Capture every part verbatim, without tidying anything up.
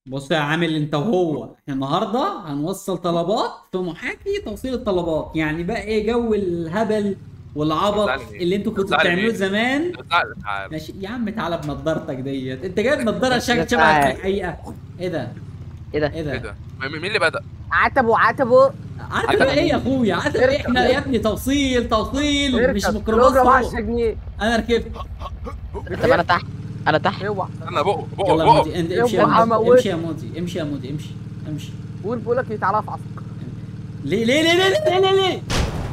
بص يا عامل انت وهو، احنا النهارده هنوصل طلبات في محاكي توصيل الطلبات. يعني بقى ايه جو الهبل والعبط بتزعلني اللي انتوا كنتوا بتزعلي بتعملوه مين؟ زمان. بتزعل تعال. ماشي يا عم، تعالى بنضارتك ديت، انت جايب نضاره ده شك- شبهك في تعال. الحقيقه. ايه ده؟ ايه ده؟ ايه ايه ده؟ ده؟ مين مين اللي بدأ؟ عتبوا عتبوا. عتبه عتبة. ايه يا اخويا؟ عتبه ايه؟ اركب احنا يا اركب ابني توصيل توصيل مش اركب ميكروباص الاجره ب فوق. عشرة جنيه. انا ركبت. طب انا تحت. انا تحت. استنى، اوعى بقه بقه يلا يا بقه. مودي، انت امشي يا اوعى مودي، موت. امشي يا مودي، امشي يا مودي، امشي. امشي. قول بقول لك ايه، تعالى افعصك. ليه ليه ليه ليه ليه ليه, ليه؟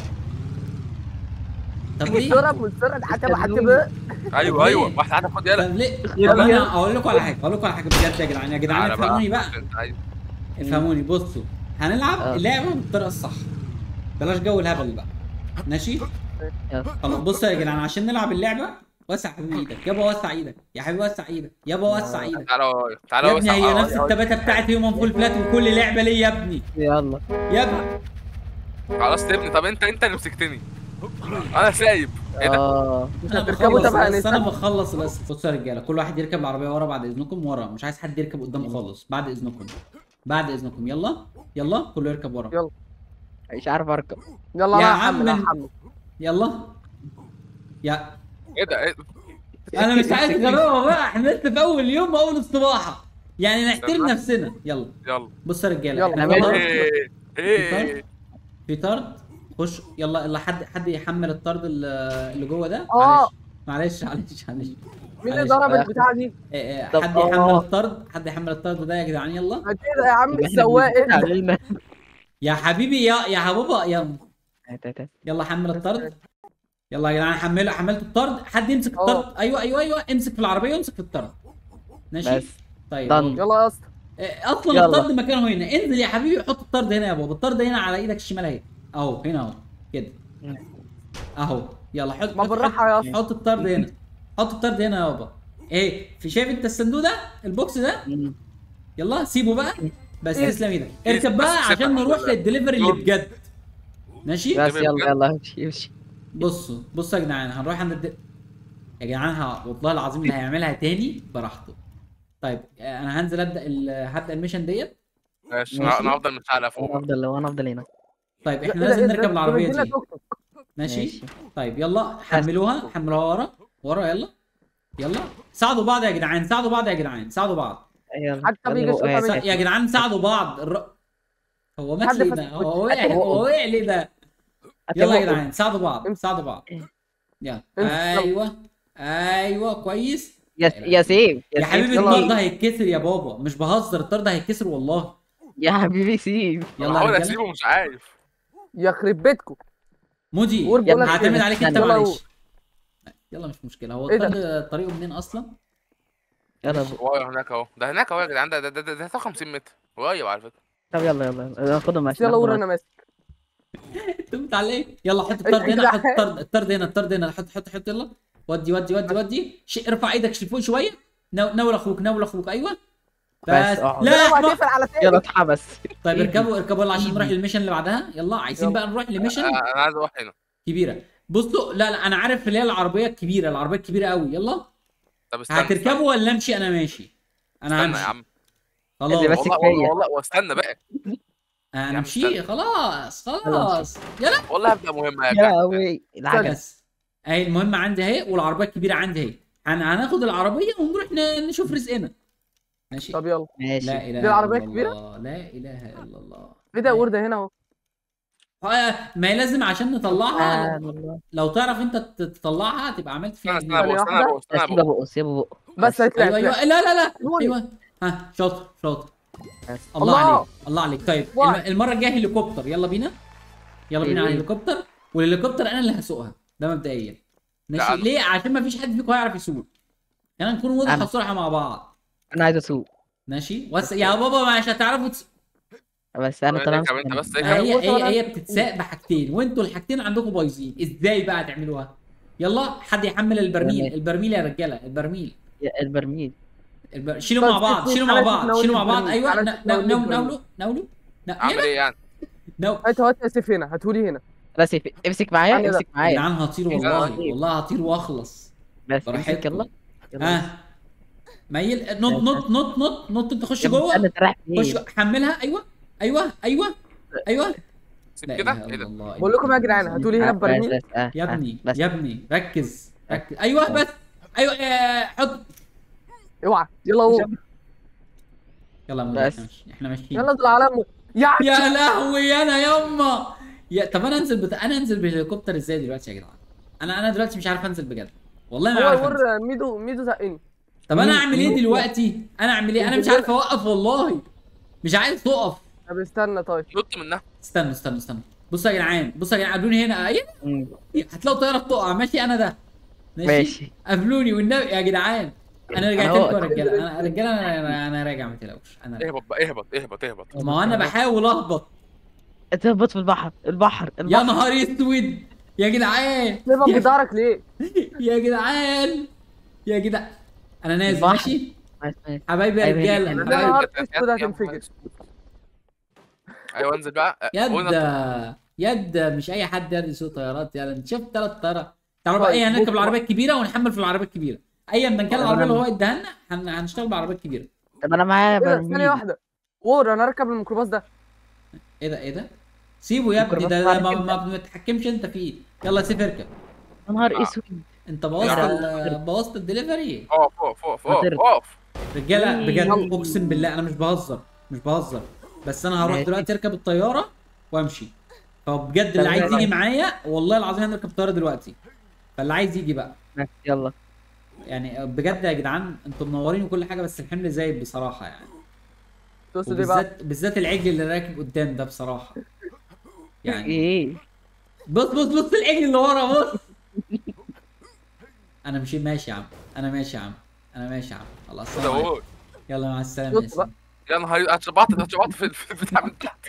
طب ليه؟ مسترد مسترد عتبوا استنوني. عتبوا. طب ايوه ايوه، ليه؟ واحد عندك، خد يلا. طب ليه؟ طب يلا انا يلا. اقول لكم على حاجه، اقول لكم على حاجه بجد يا جدعان، يا جدعان تعالى بقى افهموني خش بقى. انت، ايوه. افهموني، بصوا. هنلعب اه اللعبه بالطريقه الصح. بلاش جو الهبل بقى. ماشي. يلا. خلاص بصوا يا جدعان، عشان نلعب اللعبه. وسع حبيبي ايدك يابا، وسع ايدك يا حبيبي، وسع ايدك يابا، وسع يلا ايدك. تعالى ورايا، تعالى يا ابني وسع هي اه نفس اه. التباتة بتاعت هيومن فول فلات وكل لعبه ليه يا ابني؟ يلا. يا ابني. خلاص تبني. طب انت انت اللي مسكتني، انا سايب. ايه ده؟ اه مش انا هتركبوا بخلص تبع بس انا نسا. بخلص بس بصوا يا رجاله، كل واحد يركب العربيه ورا بعد اذنكم، ورا مش عايز حد يركب قدامه خالص بعد اذنكم. بعد اذنكم يلا. يلا كله يركب ورا. يلا مش عارف اركب. يلا يا انا هحمل عم هحمل. يلا. يا ايه ده؟ ايه ده؟ انا مش عايز غرابه بقى، احنا لسه في اول يوم، اول استباحه. يعني نحترم استنى. نفسنا. يلا. يلا. بص يا رجاله، يلا احنا انا في ماشي. طرد. ايه في طرد. ايه. في طرد. خش يلا يلا، حد حد يحمل الطرد اللي اللي جوه ده، اه معلش. معلش معلش معلش. مين اللي معلش. ضرب آه، البتاعه دي؟ آه، طب حد يحمل اه الطرد، حد يحمل الطرد ده يا جدعان يلا. ما كده يا عم يبقى احنا بسم. السواق الله. ايه ده؟ علينا. يا حبيبي يا يا حبوبه يلا. هات هات هات. يلا حمل الطرد. يلا يا جدعان حمله، حملت الطرد، حد يمسك اه الطرد، ايوه ايوه ايوه، امسك في العربيه وامسك في الطرد. ماشي. بس طيب اهو. ضن. يلا يا اسطى. آه، اصلا يلا. الطرد مكانه هنا، انزل يا حبيبي حط الطرد هنا يا بابا، الطرد هنا على ايدك الشمال اهي. اهو هنا اهو. كده. اهو. يلا حط ما حط بالراحه يا حط اسطى. حط الطرد هنا. حط الطرد هنا يا بابا. ايه في شايف انت الصندوق ده، البوكس ده؟ يلا سيبه بقى. بس إيه؟ تسلم ايدك، إيه؟ اركب بس بقى كسبنا عشان الحمد نروح لله. للدليفري اللي دول. بجد. ماشي. بس جميل يلا بجد. يلا امشي امشي. بصوا بصوا يا جدعان، هنروح عند الد... يا جدعان ه... والله العظيم اللي هيعملها تاني براحته. طيب آه، انا هنزل ابدا ال... هبدا الميشن ديت. ماشي، انا ماشي. أنا هفضل متعلق انا فوق بقى. افضل لو انا افضل هنا. طيب ايه احنا ده لازم ايه ده نركب ده العربيه مدينا دي. توك توك. ماشي. ماشي. طيب يلا بس حملوها، حملوها ورا. ورا يلا. يلا. ساعدوا بعض يا جدعان، ساعدوا بعض يا جدعان، ساعدوا بعض. يلا حد. حتى يلا بيجي بقى. يشوطها سا... مني. يا جدعان ساعدوا بعض الر... هو مات حد ليه فاتح ده؟ وش. هو وقع، هو هتبقوا وقع ليه ده؟ يلا يا هتبقوا جدعان ساعدوا بعض، امسك ساعدوا بعض. يلا امسك يلا. ايوه. ايوه كويس. يا لا اله يا الا الله. سيف يا يا سيف حبيبي سيب. الطرد هيتكسر يا بابا، مش بهزر، الطرد هيتكسر والله. يا حبيبي سيف. انا يلا يا بحاول رجاله. اسيبه مش عارف. يخرب بيتكم. مودي قول يا بقول ابني لك هعتمد ايه. عليك انت يلا قول. معلش. يلا مش مشكله، هو ايه ده؟ الطرد طريقه منين اصلا؟ يلا ماشي. بقى. هو هناك اهو، ده هناك اهو يا جدعان، ده ده ده ده ده خمسين متر قريب على فكره. طب يلا يلا يلا خدهم بس ماشي يلا ناخدهم قول يلا. انا ماشي. ماسك. انتوا متعلقين. يلا حط ايه الطرد يا هنا، حط جدعان. الطرد، الطرد هنا، الطرد هنا، حط حط حط يلا. ودي ودي ودي ودي شيء، ارفع ايدك لفوق شويه. نو... نول اخوك، نول اخوك، ايوه. بس بس اقعد. لا يا يلا ما احمد. هتقفل على يلا تاني. اتحبس. طيب ايدي اركبوا اركبوا يلا عشان نروح ايدي. للميشن اللي بعدها. يلا عايزين يلا بقى نروح آه، لميشن انا عايز اروح هنا. كبيره. بصوا لا لا، انا عارف اللي هي العربيه الكبيره، العربيه الكبيره قوي. يلا. طب استنى استنى هتركبوا ولا امشي؟ انا ماشي. انا استنى يا همشي. عم. اللي خلاص. ماسك والله والله فيا. والله واستنى بقى. يا انا عم استنى، مشي خلاص يلا امشي. خلاص. يلا. والله هبدا مهمه يا يا جدعان. لهوي العجل. بس. اهي المهمه عندي اهي، والعربيه الكبيره عندي اهي. هن- هناخد العربيه ونروح ن- نشوف رزقنا. ماشي. طب يلا. لا ماشي. اله دي العربية الا الكبيرة؟ الله، لا اله الا الله. ايه ده لا. ورده هنا اهو. آه، ما هي لازم عشان نطلعها سبحان ل- الله. لو تعرف انت ت- تطلعها تبقى عملت فيها استنى استنى جميل. بقى، ثانية استنى واحدة. بقى، استنى سيبه بقى. بقه سيبه بقه. بس هيطلع ايوه ايوه، طلع. لا لا لا. واي. ايوه. ها شاطر شاطر. بس. الله عليك. الله. الله عليك. طيب الم- واي. المره الجايه هليكوبتر، يلا بينا. يلا بينا على إيه. الهليكوبتر. والهليكوبتر انا اللي هسوقها، ده مبدئيا. ماشي. لا انا. ليه؟ عشان ما فيش حد فيكم هيعرف يسوق. يعني نكون واضح انا وصراحه مع بعض. انا عايز اسوق. ماشي. بس يا بابا مش هتعرفوا تس... بس انا طالما اركب انت بس ما اركب. هي بص هي انا. هي بتتساق بحاجتين، وانتوا الحاجتين عندكم بايظين، ازاي بقى هتعملوها؟ يلا حد يحمل البرميل، البرميل يا رجاله، البرميل. يا البرميل. البر... شيلوا بس مع بعض، اسمي شيلوا مع تعالى بعض، ناولني شيلوا مع بعض. البرميل. ايوه. تعالى ن... ن... ناولني نو... البرميل. نولو نولو. ن... اعمل يلا. ايه يعني؟ نو. انت هات يا سيف هنا، هاتولي هنا. بس يف- امسك معايا تعالى ده. امسك يا معايا. جدعان هطير لا، والله، طيب. والله هطير واخلص. بس امسك براحتكم. يلا. يلا. ها. ميل نط نط نط نط نط انت خش يا ابني جوه. استنى، انت رايح خش فين؟ حملها. ايوه ايوه ايوه ايوه. سيب لا كده اله ايه الا ده؟ الله. بقول لكم يا جدعان هاتوا لي هنا بس ببرميل. بس آه، يا آه، ابني بس يا ابني ركز ركز. ايوه بس. ايوه آه، حط. اوعى يلا قوم. يلا يا مودي بس. احنا ماشيين احنا ماشيين. يلا انزل على امه يا يا لهوي انا يما. يا طب انا انزل بت... انا انزل بالهليكوبتر ازاي دلوقتي يا جدعان؟ انا انا دلوقتي مش عارف انزل بجد. والله ما هو عارف انزل. يور ميدو ميدو زقني. طب انا مين- اعمل ايه مين- دلوقتي؟ انا اعمل ايه؟ انا مش انزل عارف اوقف والله. مش عايز تقف. طب استنى طيب. نط منها. استنوا استنوا استنوا. بصوا يا جدعان بصوا يا جدعان قابلوني هنا. ايه مم. هتلاقوا طياره بتقع. ماشي انا ده. ماشي. قابلوني والنبي يا جدعان. انا رجعت أنا هو- لكم يا رجاله. انا رجاله انا انا, أنا راجع ما تقلقوش. انا راجع. اهبط بقى اهبط اهبط اهبط. ما هو انا بحاول اهبط. تهبط في البحر البحر يا البحر. نهار اسود يا جدعان. سيبك يا- بظهرك ليه؟ يا جدعان يا جدعان. انا نازل البحر. ماشي. ماشي، ماشي. حبايبي يا أيوة، رجاله. هي- يا حبايبي. نهار اسود هتنفجر. ايوه انزل بقى. قول نط. يد يد مش اي حد يرد يسوق طيارات. يلا انت شفت ثلاث طيارات. تعالوا بقى طيب، ايه هنركب بص العربيه الكبيره ونحمل في العربيه الكبيره. ايا ما كان طب العربيه أنا- اللي هو اداها لنا هن- هنشتغل بالعربيه الكبيره. طب انا معايا ايه ده برميل. ثانية واحدة. وور انا اركب الميكروباص ده. ايه ده ايه ده؟ سيبه يا ابني. ده, ده ما, ما بتتحكمش انت فيه. يلا سيف اركب. يا نهار آه. اسود. انت بوظت يا ال- بوظت الدليفري. اقف اقف اقف اقف هترد. اقف. رجاله بجد يلا. اقسم بالله انا مش بهزر. مش بهزر. بس انا هروح ماشي. دلوقتي اركب الطياره وامشي. فبجد اللي طب عايز يلا. يجي معايا والله العظيم هنركب الطياره دلوقتي. فاللي عايز يجي بقى. ماشي، يلا. يعني بجد يا جدعان انتوا منورين وكل حاجه بس الحمل زايد بصراحه يعني. تقصد ايه بقى؟ وبالذات بالذات العجل اللي راكب قدام ده بصراحه. يعني ايه. بص بص بص العجل اللي ورا بص. انا مش ماشي يا عم. انا ماشي يا عم. انا ماشي يا عم. خلاص كده السلام عليكم. قول. يلا مع السلامه يا بص بقى. سيدي. يا نهار هتشبعت هتشبعت في في البتاع من تحت.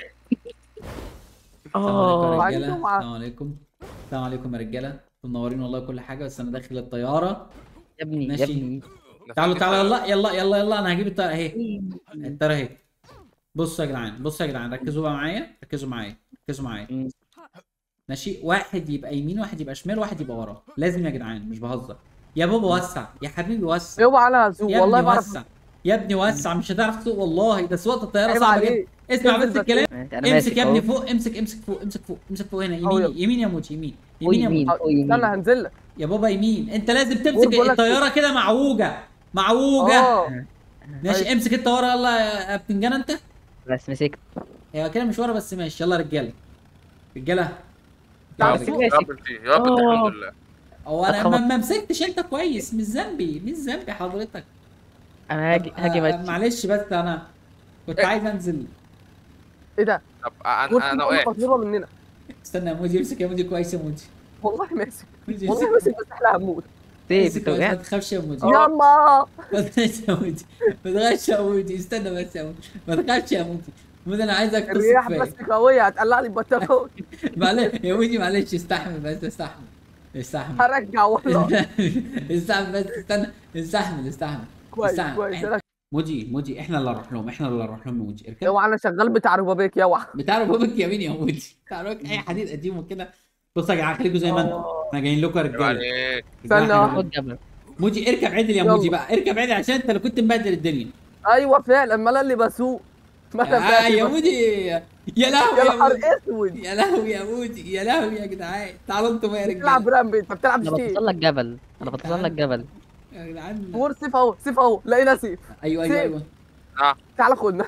السلام عليكم اه. يا رجاله. عايزه مع- السلام عليكم. السلام عليكم يا رجاله. انتوا منورين والله كل حاجه بس انا داخل الطياره. يا ابني يا ماشي. ابني. تعالوا تعالوا يلا يلا يلا يلا انا هجيب الطياره اهي. الطياره اهي. بصوا يا جدعان بصوا يا جدعان ركزوا بقى معايا. ركزوا معايا. ركزوا معايا. مم. ماشي. واحد يبقى يمين واحد يبقى شمال واحد يبقى ورا. لازم يا جدعان مش بهزر. يا بابا وسع يا حبيبي وسع. اوعى انا هسوق يا والله ابني بعرف. وسع. يا ابني وسع مش هتعرف تسوق والله. ده سواقه الطياره عيب صعبه جدا. عليك. اسمع انزل بس بس. الكلام. ماشي، انا امسك ماسك يا ابني أهو. فوق. امسك امسك فوق امسك فوق امسك فوق هنا. أهو يمين يلا. يمين يا موتي يمين. فوق يمين يا يمين موتي. فوق يمين. استنى هنزل لك. يا بابا يمين. انت لازم قول تمسك بقولك الطياره كده معوجه. معوجه. اه ماشي أيوة. امسك الطياره يلا يا بتنجان انت. بس مسكت. هي كده مش ورا بس ماشي. يلا رجاله. رجاله. يا يلا رب رجالة. يا رب انتي، يا رب انتي، الحمد لله. هو انا اتخبط. ما ما مسكتش انت كويس. مش ذنبي مش ذنبي حضرتك. انا هاجي طب، هاجي آه، ماشي. معلش بس انا كنت إيه؟ عايز انزل. ايه ده؟ طب انا بص انا انا وقعت. مطلوبة مننا. استنى يا مودي. امسك يا مودي كويس يا مودي. والله ماسك. مودي والله امسك. ماسك بس احنا هنموت. سيب امسك انت كويس، ما وقعت. تخافش يا مودي. آه. ياما ما تخافش يا مودي. ما تخافش يا مودي. استنى بس يا مودي. ما تخافش يا مودي. مودي انا عايزك الرياح تصف بس فيا. قوية هتقلع لي البطارية. معلش يا مودي معلش استحمل بس استحمل. استحمل. هرجع والله. استحمل بس استنى. استحمل استحمل. كويس استحمل. كويس. إحنا- أنا- مودي مودي احنا اللي نروح لهم. احنا اللي نروح لهم يا مودي. اركب. اوعى انا شغال بتاع ربابيك يا اوعى. بتاع ربابك يمين يا مودي. بتاع ربابك اي حديد قديم وكده. بصوا يا جدعان خليكم زي ما انتم. احنا جايين لكم يا عيب رجاله. عليك. رجالة استنى إحنا واحد. جايين. خد جبل. مودي اركب عدل يا يلا. مودي بقى. اركب عدل عشان انت اللي كنت مبهدل الدنيا. ايوه فعلا ما انا اللي بسوق. ما انا آه فاهم يا بس. مودي. يا لهوي يا يا نهار مودي. اسود. يا لهوي يا مودي. يا لهوي يا جدعان. تعالوا انتوا بقى يا بتلعب رجاله. رامبي انت بتلعب انا شيء. بتصل لك جبل. انا بتصل لك جبل. يا جدعان. فور سيف اهو سيف اهو لقينا سيف. ايوه ايوه سيف. ايوه. اه تعالى خدنا.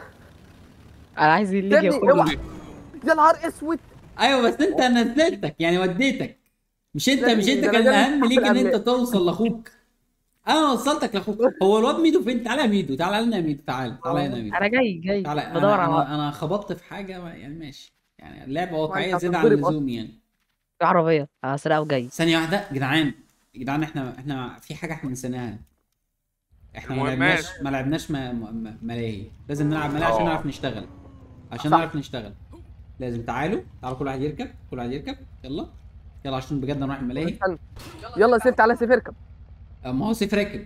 انا عايز اللي يجي يا ابني، ياخدني. اوعى. يا نهار اسود. ايوه بس انت نزلتك يعني وديتك. مش انت لا، مش انت ده أنا كان جاي الاهم من ليك ان تحت انت الأملاك. توصل لاخوك. انا وصلتك لاخوك. هو الواد ميدو فين؟ تعالى يا ميدو. تعالى لنا يا ميدو. تعالى تعالى هنا يا ميدو. انا جاي جاي تعالى. بدور انا على انا, أنا خبطت في حاجه ما- يعني ماشي. يعني اللعبه واقعيه أنت زياده عن هتتضرب اللزوم يعني. في عربيه هسرقها وجاي. ثانيه واحده يا جدعان. يا جدعان احنا احنا في حاجه احنا نسيناها. احنا ما المهمات. لعبناش ما لعبناش ما- ما- ملاهي. لازم نلعب ملاهي عشان آه. نعرف نشتغل. عشان صح. نعرف نشتغل. لازم تعالوا تعالوا كل واحد يركب. كل واحد يركب. يلا. يلا عشان بجد نروح الملاهي. استنى. يلا سيف تعالى سيف اركب. ما هو سيف راكب.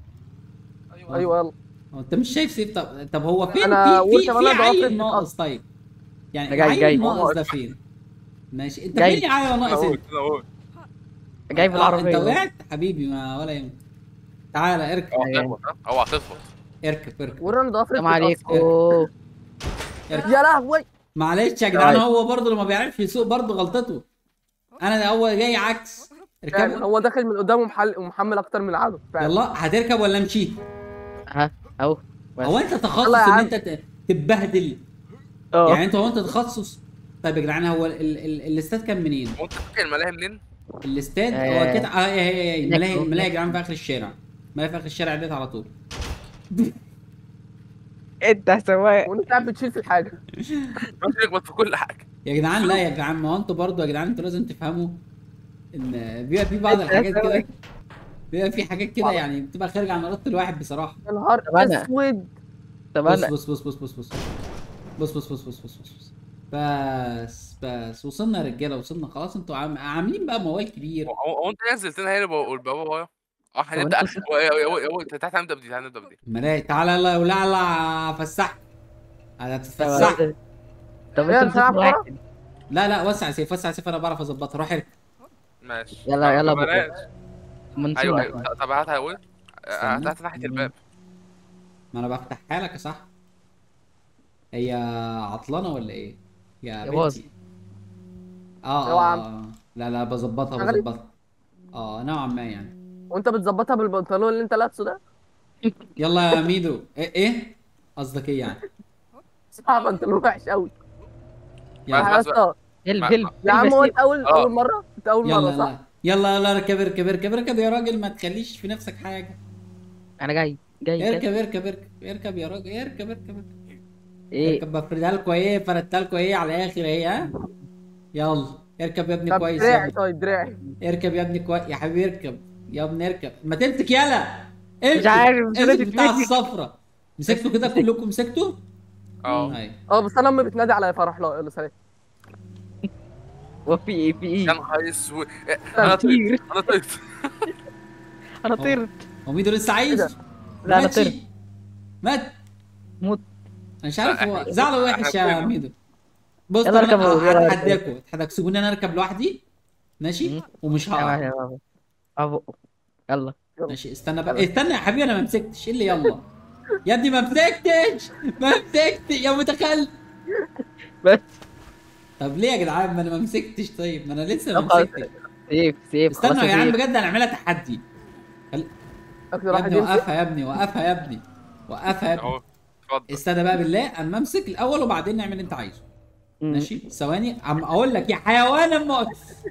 ايوه يلا. هو انت مش شايف سيف. طب طب هو فين؟ أنا في قلت في, أنا في ضعفت عيل في ناقص طيب. يعني أنا جاي- عيل جاي. ناقص ده فين؟ ماشي انت جاي. فين يا عيل انا ناقص اقول انت؟ انا اقول جاي في آه، العربيه. انت وقعت حبيبي ما ولا يهمك. تعالى اركب اوعى تخبط ها اوعى تخبط. اركب اركب ورنا ضفرك السلام عليكم. اركب. يا لهوي. معلش يا جدعان، هو برضه لما بيعرفش يسوق برضه غلطته. انا اول جاي عكس. يعني اركب. هو داخل من قدامه محل ومحمل اكتر من العدد فعلا. يلا هتركب ولا امشي؟ ها اهو بس. هو انت تخصص يلا يا ان عم. انت ت- تتبهدل؟ اه يعني انت هو انت تخصص؟ طيب يا جدعان، هو ال- ال- ال- الاستاد كان منين؟ وانت فاكر الملاهي منين؟ الاستاد هو آه. كده اه هي هي هي هناك الملاهي اهو، الملاهي يا هناك. جدعان في اخر الشارع. الملاهي في اخر الشارع ديت على طول. انت سواق. وانت قاعد بتشيل في الحاجه. مش يخبط في كل حاجه. يا جدعان لا يا جدعان، ما هو انتوا برضه يا جدعان انتوا لازم تفهموا ان بيبقى في بعض انت الحاجات سواق. كده. بيبقى في حاجات كده يعني بتبقى خارجه عن اراده الواحد بصراحه. يا نهار طب أنا- اسود. طب بص انا بص بص بص بص بص بص بص بص بص بص بص بس بس وصلنا يا رجاله، وصلنا خلاص. انتوا عام- عاملين بقى موال كبير. هو هو انت نزلت لنا هنا والبابا ورايا. اه طب هنبدا. انتوا ست- هو تعالى نبدا بدي تعالى نبدا بدي. الملاهي تعالى يلا يا ولعلع فسحك. هتتفسح. طب ايه، انتوا مش هنلعب ست كورة؟ واحد. لا لا وسع يا سيف، وسع يا سيف، انا بعرف اظبطها. روح اركب. ماشي. يلا- طب يلا بلاش. بقى. ايوه منسونا. ايوه طب هات هقول. استنى. هات ناحيه الباب. ما انا بفتحها لك يا صاحبي. هي عطلانه ولا ايه؟ يا يا باظ. بنتي. اه اوعى يا اه لا لا بظبطها شغلت؟ بظبطها. اه نوعا ما يعني. وانت بتظبطها بالبنطلون اللي انت لابسه ده؟ يلا يا ميدو. ايه ايه قصدك ايه يعني؟ صعب، بنطلون وحش قوي. بس يلا بس يا بس. اسطى. هلب ما- هلب يا عم هلب هو يا انت اول اه. اول مره انت اول يلا مره يلا صح؟ يلا يلا اركب اركب اركب اركب يا راجل، ما تخليش في نفسك حاجه. سيف. انا جاي جاي جاي. اركب اركب اركب اركب يا راجل، اركب اركب اركب ايه اركب. بفردها لكم ايه، فردتها لكم ايه على الاخر اهي. ها يلا اركب يا ابني طب كويس يا دراعي، ابني. طيب دراعي. اركب يا ابني كويس يا حبيبي، اركب يا ابني اركب. ما تمسك يلا. مش عارف، مش امسك راضي بتاع تمسك. الصفرة. مسكتوا كده كلكم مسكتوا؟ اه. ايوه. اه بس انا امي بتنادي على فرح. لا يلا سلام. وفي ايه في يا ايه؟ نهار اسود. انا كتير. طيرت انا طيرت. انا طرت. هو ميدو لسه ايه ده؟ عايش؟ لا انا ماتش؟ طرت. مات. موت. انا مش عارف لا، هو احنا- زعله احنا وحش يا كلنا. ميدو. بص يلا طب اركب انا اهو، يلا اركب. هتحداكم هتحداكم سيبوني انا اركب لوحدي. ماشي مم. ومش هقع. يلا يلا يلا. ماشي استنى بقى. إيه، استنى يا حبيبي انا ما مسكتش. ايه اللي يلا؟ يا ابني ما مسكتش ما مسكتش يا متخلف. بس طب ليه يا جدعان؟ ما انا ما مسكتش. طيب ما انا لسه ما خلاص. مسكتش. سيف سيف خلاص استنوا يا جدعان سيف. بجد هنعملها تحدي. خل... اكتر يا واحد ابني يمسك. وقفها يا ابني، وقفها يا ابني، وقفها يا ابني. اهو اتفضل. استنى بقى بالله اما امسك الاول وبعدين نعمل اللي انت عايزه. مم. ماشي ثواني عم اقول لك يا حيوان. اما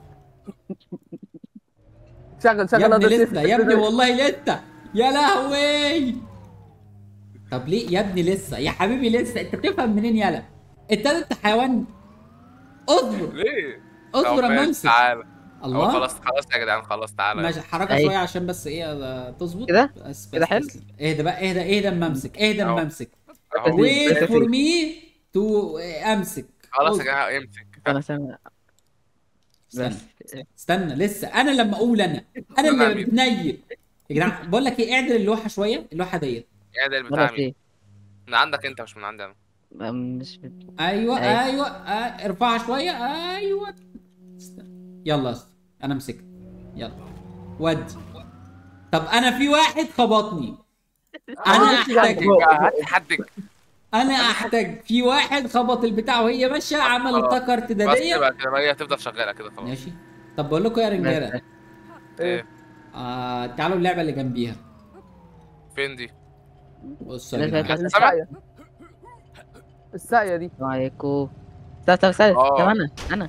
شغل شغل يا ابني هذا السيف. لسه يا ابني والله لسه. يا لهوي. طب ليه يا ابني لسه يا حبيبي لسه؟ انت بتفهم منين يالا؟ انت انت حيوان. اصبر ليه؟ اصبر طب اما ماشي، امسك. تعالى. أهو الله. خلاص خلاص يا جدعان خلاص تعالى. ماشي حركه أي. شويه عشان بس ايه آه، تظبط. كده؟ بس كده بس حلو؟ بس. اهدى بقى اهدى اهدى اما امسك اهدى اما أهو. امسك. أهو. ويت بس. فور مي تو امسك. خلاص يا اصبر. جماعه امسك. انا سامع. استنى بس استنى لسه. انا لما اقول انا انا أنا اللي مين؟ بتنيل. يا جدعان بقول لك ايه، اعدل اللوحه شويه، اللوحه ديت. يا ده البتاع مرة مين؟ ايه؟ من عندك انت مش من عندي انا. مش ايوه أي. ايوه آه. ارفعها شويه. ايوه استنى. يلا يا اسطى انا مسكت. يلا ودي. طب انا في واحد خبطني. انا احتاج هات حدك. انا احتاج في واحد خبط البتاع وهي ماشيه، عمل خلاص. طاقه بس ارتداديه. كده كده هي هتفضل شغاله كده خلاص. ماشي. طب بقول لكم يا رجاله ايه آه تعالوا اللعبه اللي جنبيها. فين دي؟ بصوا يا لا، لا، جدعان. لا. الساقية. الساقية دي. السلام عليكم. استنى استنى استنى. آه. طب انا انا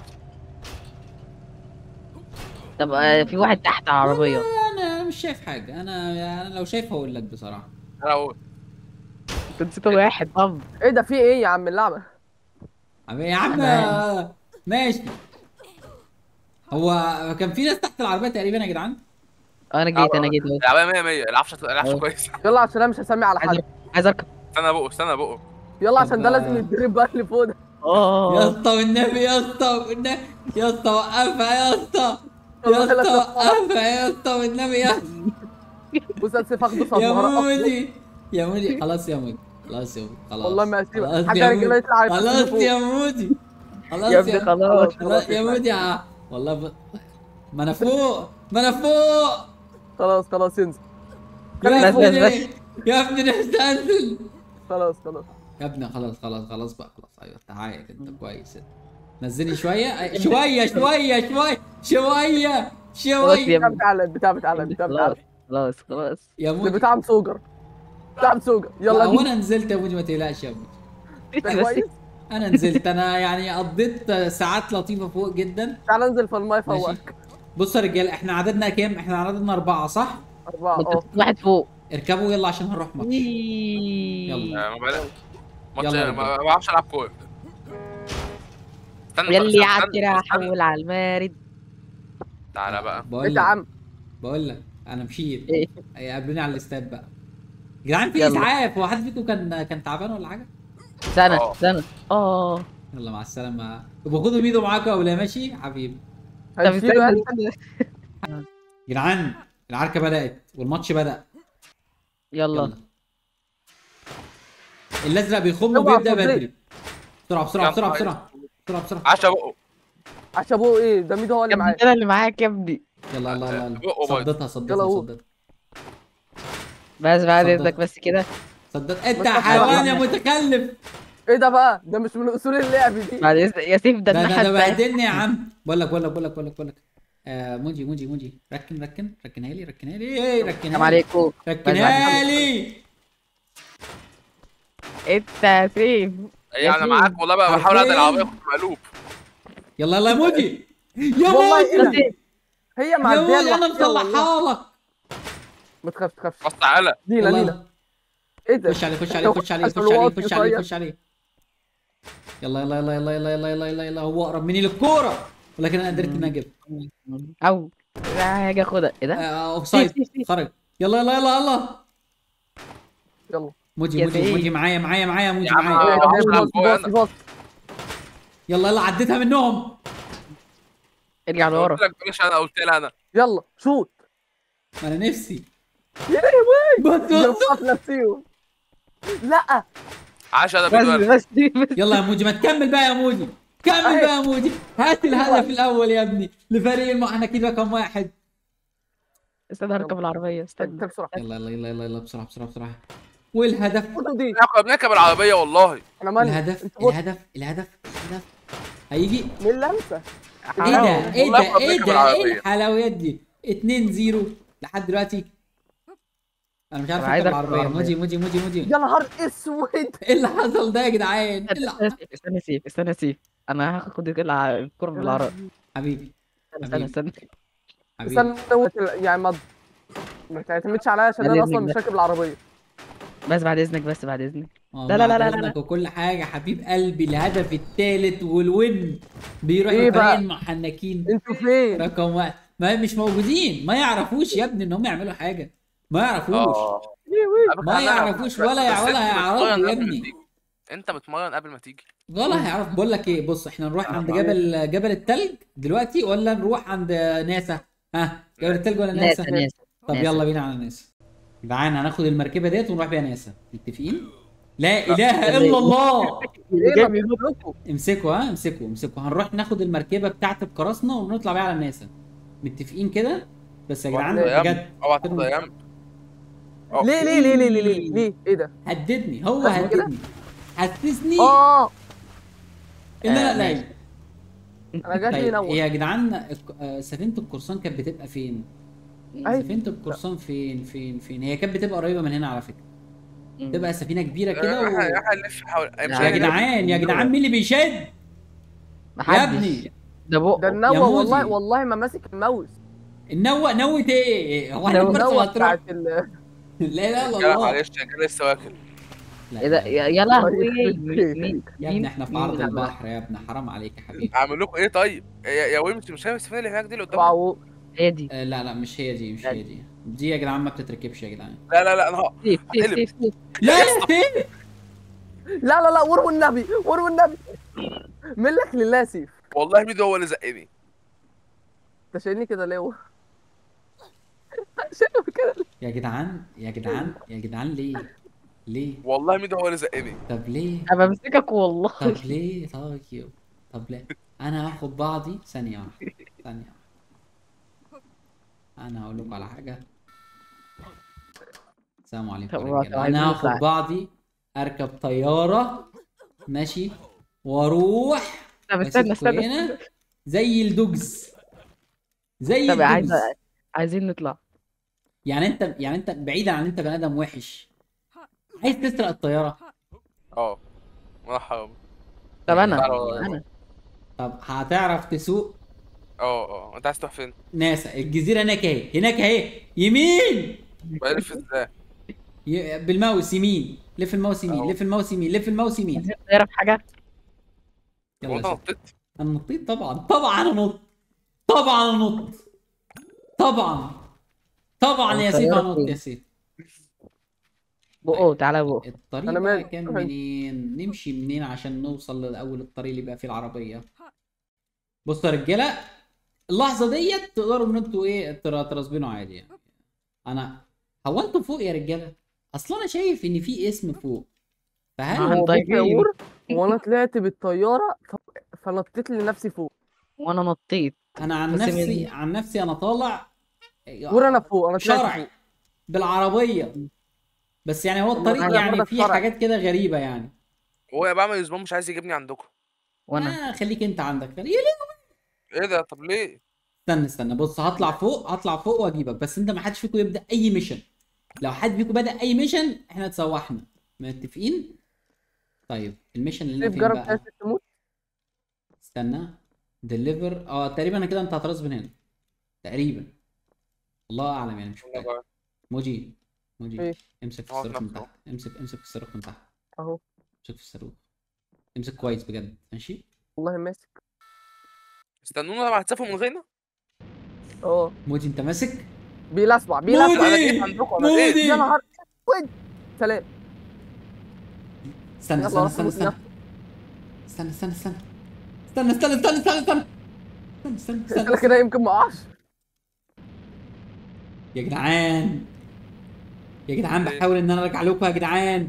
طب آه، في واحد تحت عربية. انا مش شايف حاجه. انا انا لو شايف هقول لك بصراحه. انا اقول. انت نسيت واحد. طب ايه ده في ايه يا عم اللعبة؟ عم- يا عم تمام. ماشي. هو كان في ناس تحت العربيه تقريبا يا جدعان. انا جيت انا جيت اهو. العبايه مية مية. العفشه العفشه أهو. كويسه. يلا عشان انا مش هسمي على عايز حد. اركب عايز اركب. استنى بقه استنى بقه. يلا عشان ده طب- لازم يتدرب بقى اللي فوق ده. يا اه اسطى والنبي يا اسطى والنبي يا اسطى وقفها يا اسطى. يا والله لا اسطى توقف. وقفها يا اسطى والنبي يا بص انا سيف اخده يا صدمة هرقصه. مودي يا مودي. خلاص يا مودي خلاص يا مودي خلاص. والله ما هسيبك. خلاص حتى يا الرجالة مودي. يطلع يبص خلاص لفوق. يا مودي. خلاص يا ابني خلاص. خلاص يا مودي يا والله ب... ما انا فوق ما انا فوق. خلاص خلاص ينزل. يا بس بس ابني بس يا ابني نفسي انزل. خلاص خلاص. يا ابني خلاص خلاص خلاص بقى خلاص. ايوه تعال انت كويس. نزلي شويه شويه شويه شويه شويه خلاص يا شويه. البتاع ابني. بتاع البتاع بتاع البتاع بتاع خلاص خلاص خلاص. يا مودي. البتاع مسوجر. بتاع مسوجر. لا يلا هو بينا. انا نزلت يا مودي ما تقلقش يا مودي. انت بس كويس؟ انا نزلت انا يعني قضيت ساعات لطيفه فوق جدا. تعال انزل في الماء ماشي. فوقك. بصوا يا رجاله احنا عددنا كام؟ احنا عددنا اربعه صح؟ أربعة انت اه. في واحد فوق. اركبوا يلا عشان هنروح ماتش. يلا. آه، ما بقى- ماتش يلا يا ما رجالة. ما بعرفش العب كوره. استنى يلي استنى، عدي راح استنى. احول على المارد. تعالى بقى. انت بقول يا لك عم. بقول لك انا مشيت. ايه يقابلوني على الاستاد بقى. يا جدعان في يلا. اسعاف. هو حد فيكم كان كان تعبان ولا حاجه؟ سنة اه. سنة اه. يلا مع السلامه. يبقى خدوا ميدو معاكم قبل ما ماشي حبيبي. طب هنشيله يعني. استنى استنى. يا جدعان العركه بدات والماتش بدا. يلا يلا. الازرق بيخم اوعى وبيبدا تصدق. بدري. بسرعه بسرعه يا بسرعه نهار بسرعه بسرعه بسرعه. عشا بقه. عشان ابوه ايه ده ميدو هو يا اللي ابني معايا. انا اللي معاك يا ابني. يلا يلا يلا يلا. بقه بايظ. صدتها يلا صدتها قول. صدتها بس بعد صدق. اذنك بس كده. صدت انت بس حيوان يا أنا- متكلف. ايه ده بقى؟ ده مش من اصول اللعب دي. بعد اذنك يا سيف ده ده الناحية ده ده التانية. بهدلني يا عم. بقول لك بقول لك بقول لك بقول لك بقول لك آه موجي موجي موجي ركن ركن ركنها لي ركنها لي ايه ركنها السلام لي عليكم. ركنها لي. انت يا سيف. يعني انا معاك والله بقى بحاول اعدل العربيه كنت مقلوب. يلا يلا يا موجي يا والله ايه موجي ده؟ هي يا معديه موجي انا لوحدها والله. مصلحها لك. ما تخافش تخافش. بص تعالى. لينا يلا لينا. يلا. ايه ده؟ خش عليه خش عليه خش عليه خش عليه خش عليه خش عليه. يلا يلا يلا يلا يلا يلا يلا يلا يلا. هو اقرب مني للكوره ولكن انا قدرت ان أنا اجيبها. او هاجي اخدها ايه ده؟ آه، اوف سايد سيف، سيف. خرج. يلا يلا يلا يلا. يلا. موجي يا موجي سيف. موجي معايا معايا معايا موجي يا عم معايا. آه، إيه ده؟ عشان باص أبويا باص أنا. باص. يلا يلا عديتها منهم. ارجع قلت لورا. لك بلاش، انا قلت لها انا. يلا شوت. ما انا نفسي. يا لهوي. بص يلا بص. في نفسيهم. لا. عاش انا بس بدوان. بس بس. يلا يا موجي ما تكمل بقى يا موجي. كمل بقى يا موجي. هات الهدف الاول يا ابني لفريق الم... احنا كده رقم واحد. استنى اركب العربية انت استنى. بسرعه. يلا يلا يلا يلا يلا بسرعه بسرعه بسرعه. والهدف خدوا دي. احنا كنا بنركب العربيه والله. احنا مالنا. الهدف انت بص. الهدف الهدف الهدف هيجي. من لمسه. ايه ده ايه والله ده كنا ايه بنركب ده العربية. ايه الحلويات دي. اتنين صفر لحد دلوقتي. انا مش عارف أنا عايز اركب أركب العربيه. العربية. موجي موجي موجي موجي. يا نهار اسود. ايه اللي حصل ده يا جدعان؟ ايه اللي استنى حصل؟ سيف استنى سيف استنى سيف. انا هاخد الع- الكرة من العربية. حبيبي استنى استنى استنى. حبيبي. استنى يعني ما ما تعتمدش عليا عشان بعد انا اصلا إذنك مش بس. راكب العربيه. بس بعد اذنك بس بعد اذنك. آه، لا لا لا بعد لا لا. إذنك وكل حاجه حبيب قلبي. الهدف الثالث والوين بيروح إيه لفريق بقى؟ المحنكين انتوا فين؟ رقم واحد. ما مش موجودين. ما يعرفوش يا ابني ان هم يعملوا حاجه. ما يعرفوش. اه ما يعرفوش ولا يع- ولا هيعرفوا يا ابني. انت متمرن قبل ما تيجي. ولا هيعرف. بقول لك ايه بص احنا نروح عند جبل جبل التلج دلوقتي ولا نروح عند ناسا؟ ها جبل التلج ولا ناسا؟ ناسا ناسا. طب ناسا. يلا بينا على ناسا. يا جدعان هناخد المركبه ديت ونروح بيها ناسا. متفقين؟ لا اله الا الله. ايه ما بيقولكوا. امسكوا ها امسكوا امسكوا. هنروح ناخد المركبه بتاعت القراصنه ونطلع بيها على ناسا. متفقين كده؟ بس يا جدعان بجد اوعى تاخد ايام. ليه ليه ليه ليه ليه ليه ليه ايه ده؟ هددني. هو بس كده؟ هددني حسسني اه ان انا آه، قليل. انا جات لي طيب نور. هي يا جدعان الك- آه، سفينه القرصان كانت بتبقى فين؟ أي. سفينه القرصان فين فين فين؟ هي كانت بتبقى قريبه من هنا على فكره. مم. تبقى سفينه كبيره كده و... احنا احنا نلف حول يا جدعان يا جدعان مين اللي بيشد؟ يا محدش. ابني ده بقه. ده يا النوى موزي. والله والله ما ماسك الماوس. النوة نوة ايه؟ هو احنا في مرسى النوى مطروح؟ بتاعت ال لا لا لا لا معلش انا كان لسه واكل. لا ايه ده لا. يا يا لهوي. يخرب بيتك. مين- يا ابني مين- احنا في مين عرض اللي عمل؟ البحر يا ابني حرام عليك يا حبيبي. اعمل لكم ايه طيب؟ يا يا ويمتي مش شايف السفينه اللي هناك دي اللي قدامك؟ وعو- هي دي. آه لا لا مش هي دي مش هي دي. دي يا جدعان ما بتتركبش يا جدعان. لا لا لا انا ه- سيف سيف هتقلب. سيف سيف. لا يا سيف. لا لا لا وروا النبي وروا النبي. ملك لله سيف. والله ميدو هو اللي زقني. انت شايلني كده ليه؟ شايله كده ليه؟ يا جدعان يا جدعان يا جدعان ليه؟ ليه؟ والله ميدو هو اللي زقني. طب ليه؟ انا بمسكك والله. طب ليه طيب؟ طب ليه؟ انا هاخد بعضي ثانية واحدة ثانية واحدة. انا هقول لكم على حاجة. السلام عليكم طب يا هو- رجاله. طب عايزين انا نطلع. هاخد بعضي اركب طياره ماشي واروح طب استنى واسيبكوا استنى هنا زي الدوجز زي طب عايز الدوجز. عايزين نطلع. يعني انت يعني انت بعيدا عن انت بني ادم وحش عايز تسرق الطياره. اه مرحبا. طب لا انا إله إلا الله. انا طب هتعرف تسوق؟ اه اه انت عايز تروح فين؟ ناسا الجزيره هناك اهي، هناك اهي يمين. بعرف ازاي؟ ي- بالماوس يمين، لف الماوس يمين، أهو. لف الماوس يمين، لف الماوس يمين. عايزين نعرف حاجه. يلا هو يا انت سيدي. نطيت؟ انا نطيت طبعا، طبعا انا نط، طبعا انا نط، طبعا طبعا طب يا سيدي الطيارة هنط فين؟ يا سيدي. بقه تعالى بقه. الطريق أنا بقى مالي. كان منين؟ نمشي منين عشان نوصل لأول الطريق اللي بيبقى فيه العربية؟ بصوا يا رجالة، اللحظة ديت تقدروا ان انتوا ايه ترا- ترسبينوا عادي يعني. انا هو انتوا فوق يا رجالة؟ اصل انا شايف ان في اسم فوق، فهل ما هو بص يا طيبين. ور، وانا طلعت بالطياره ف- فنطيت لنفسي فوق. وانا نطيت. انا عن بس نفسي من- عن نفسي انا طالع ور انا فوق، انا طلعت شرعي فوق. بالعربية، بس يعني هو طب ما الطريق طلع يعني برضك فيه شرعي. حاجات كده غريبة يعني. هو يا بعمل اسبوع مش عايز يجيبني عندكم. وانا آه خليك انت عندك خليك. ايه ده؟ طب ليه؟ استنى استنى بص، هطلع فوق هطلع فوق واجيبك، بس انت ما حدش فيكم يبدا اي ميشن. لو حد فيكم بدا اي ميشن احنا اتسوحنا، متفقين؟ طيب الميشن اللي سيف فين جرب بقى؟ تاسس تموت. استنى ديليفر، اه تقريبا انا كده انت هترز من هنا تقريبا، الله اعلم يعني مش والله متاكد. بقى. موجي موجي ايه امسك في هو الصاروخ من نفسه. تحت، امسك امسك في الصاروخ من تحت، اهو. امسك في الصاروخ، امسك كويس بجد ماشي. والله ماسك. استنونا لما هتسافروا من غيرنا. اه موجي انت ماسك؟ بيلسوع بيلسوع. انا مودي جيت عندكم انا جيت. مودي يا نهار اسود. سلام. استنى يلا استنى روح استنى موت استنى نفسك. استنى استنى استنى استنى استنى استنى استنى استنى استنى استنى انت استنى كده يمكن ما اقعش. يا جدعان يا جدعان إيه؟ بحاول ان انا ارجع لكم يا جدعان.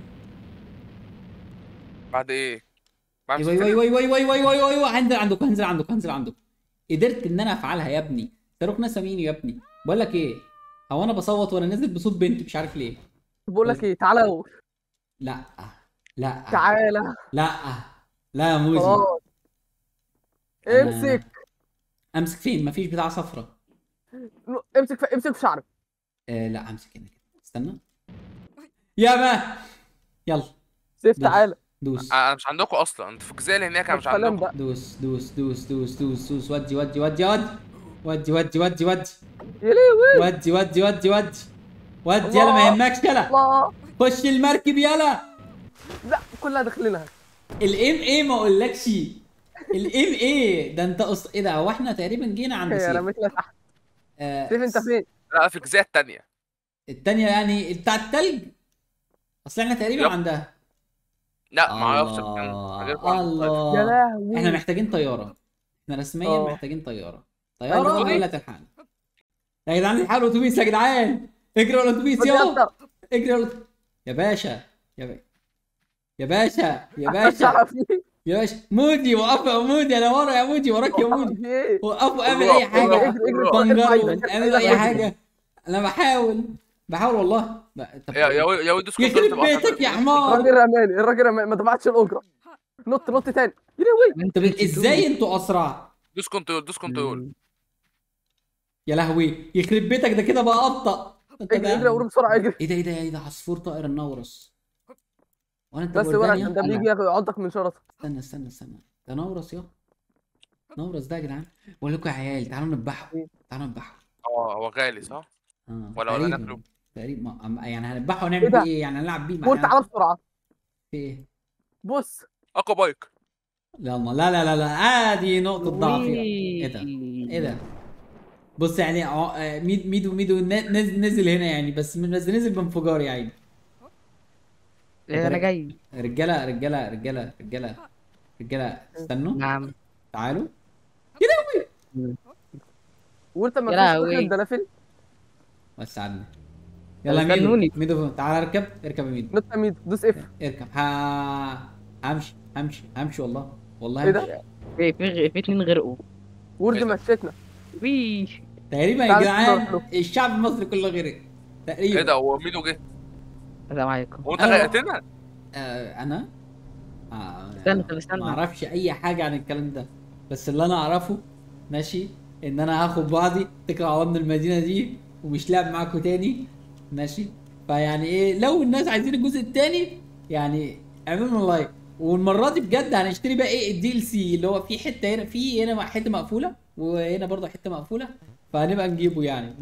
بعد ايه؟ بعد ايوه ايوه ايوه ايوه ايوه ايوه ايوه ايوه هنزل عندكم هنزل عندكم هنزل عندكم. قدرت ان انا افعلها يا ابني. صاروخ ناسا مين يا ابني؟ بقول لك ايه، هو انا بصوت وانا نازل بصوت بنت مش عارف ليه. بقول لك ايه، تعالى يا ور. لا لا تعالى. لا لا يا موجي. خلاص. أنا... امسك. امسك فين؟ مفيش بتاع صفرة. امسك في امسك في شعرك. آه لا امسك هنا كده استنى. يا ما يلا سيف دوس تعالى. دوس انا مش عندكم اصلا، انتوا في الجزيره اللي هناك، انا مش سلام عندكم. بقى. دوس دوس دوس دوس دوس دوس ودي ودي ودي ودي ودي ودي ودي ودي يا لهوي. ودي ودي ودي ودي ودي يلا ما يهمكش يلا. الله. خش المركب يلا. لا كلها داخلينها. الام ايه ما اقولكش، الام ايه ده انت أص... ايه ده؟ هو احنا تقريبا جينا عند هي سيف. رميتنا تحت. آه سيف انت فين؟ لا في الجزيره الثانيه. التانية يعني بتاع التلج، اصل احنا تقريبا يب. عندها. لا ما اعرفش كان الله غيركم عند الطائف. يا الله. لهوي. احنا محتاجين طيارة، احنا رسميا اه. محتاجين طيارة. أيوة. طيارة ولا تلحقنا؟ يا جدعان الحقوا الاتوبيس يا جدعان، اجروا على الاتوبيس خد يا يلا. اجري على الأتوبيس. يا باشا يا باشا يا باشا يا مش باشا عارف ايه. يا باشا مودي وقفوا يا مودي، انا ورا يا مودي وراك يا مودي. في ايه؟ وقفوا اعمل الله، اي حاجه، الله، اجري اجري الله. ارفع فنجروا ايدك. اعملوا اي ايدك. حاجه. انا بحاول بحاول والله. ب- طب يا يا وي- يا وي دوس كنترول يخرب تبقى بيتك أصلاً. يا حمار. الراجل رماني، الراجل رماني، ما دفعتش الاجره. نط نط تاني. يا لهوي. طب ازاي انتوا اسرع؟ دوس كنترول دوس كنترول. يا لهوي يخرب بيتك ده كده بقى ابطا. انت اجري اجري يا ده ور بسرعه اجري. ايه ده ايه ده ايه ده عصفور طائر النورس. وانا انت بس ور بوردانيا؟ عشان ده بيجي ياخد يعضك من شرطك. استنى استنى استنى ده نورس يا نورس ده يا جدعان. بقول لكم يا عيال تعالوا نذبحه، تعالوا نذبحه. اه هو غالي صح؟ اه ولا ولا تقريبا ناكله؟ تقريبا ما- أم- يعني هنذبحه ايه ونعمل ده؟ بيه ايه؟ يعني هنلعب بيه؟ ما ور احنا تعالى بسرعه. في ايه؟ بص. اكوا بايك. لا الله لا لا لا لا ادي نقطة ضعفي. ايه ده؟ ايه ده؟ بص يعني ع- آه، ميد ميدو ميدو ن- نزل نزل هنا يعني، بس من بس نزل بانفجار يا عيني. انا جاي. رجالة رجالة رجالة رجالة رجالة استنوا نعم. تعالوا. وانت ما يا فيش لهوي. فكره الدلافين. بس عدنا. يلا ميدو استنوني. ميدو تعال اركب اركب يا ميدو. نط ميد دوس اف. اركب ها همشي همشي همشي والله والله ايه همشي. ده؟ في في في اتنين غرقوا. ورد إيه ده؟ مشيتنا. وي. تقريبا يا تعال جدعان نروح له. الشعب المصري كله غرق ايه تقريبا. ده؟ هو ميدو جه؟ السلام عليكم. وانت أنا- غرقتنا. آه انا آه استنى طب استنى. ما اعرفش اي حاجه عن الكلام ده، بس اللي انا اعرفه ماشي ان انا هاخد بعضي اتكل على الله من المدينه دي ومش لاعب معاكم تاني ماشي. فيعني ايه لو الناس عايزين الجزء التاني يعني اعملوا لنا لايك، والمره دي بجد هنشتري بقى ايه الدي ال سي اللي هو في حته هنا، في هنا حته مقفوله وهنا برضه حته مقفوله، فهنبقى نجيبه يعني.